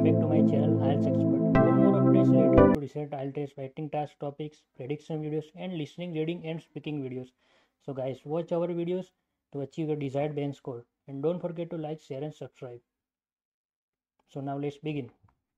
back to my channel IELTS Expert. For more updates related to recent IELTS test, writing task topics, prediction videos and listening, reading and speaking videos. So guys, watch our videos to achieve your desired band score. And don't forget to like, share and subscribe. So now let's begin.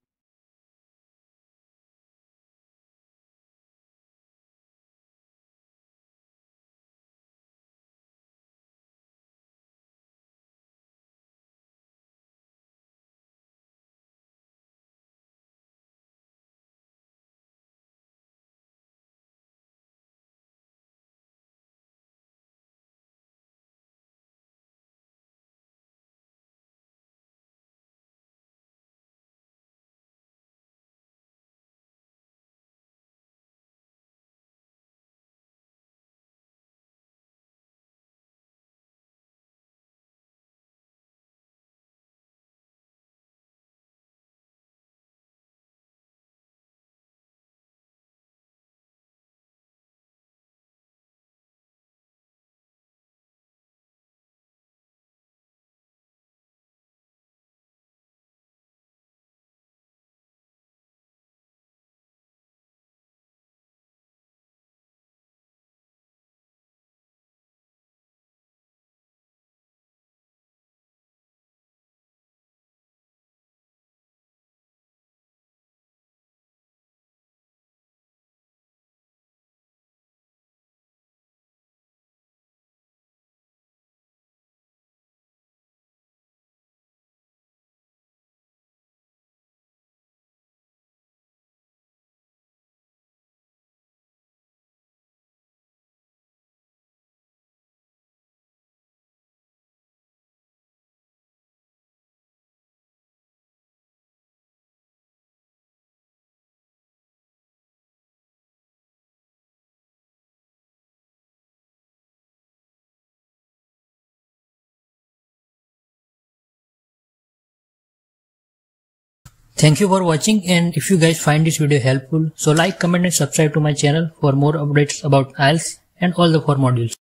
Thank you for watching, and if you guys find this video helpful, so like, comment and subscribe to my channel for more updates about IELTS and all the 4 modules.